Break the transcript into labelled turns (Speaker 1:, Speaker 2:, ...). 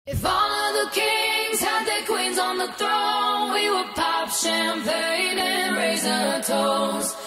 Speaker 1: If all of the kings had their queens on the throne, we would pop champagne and raise a toast.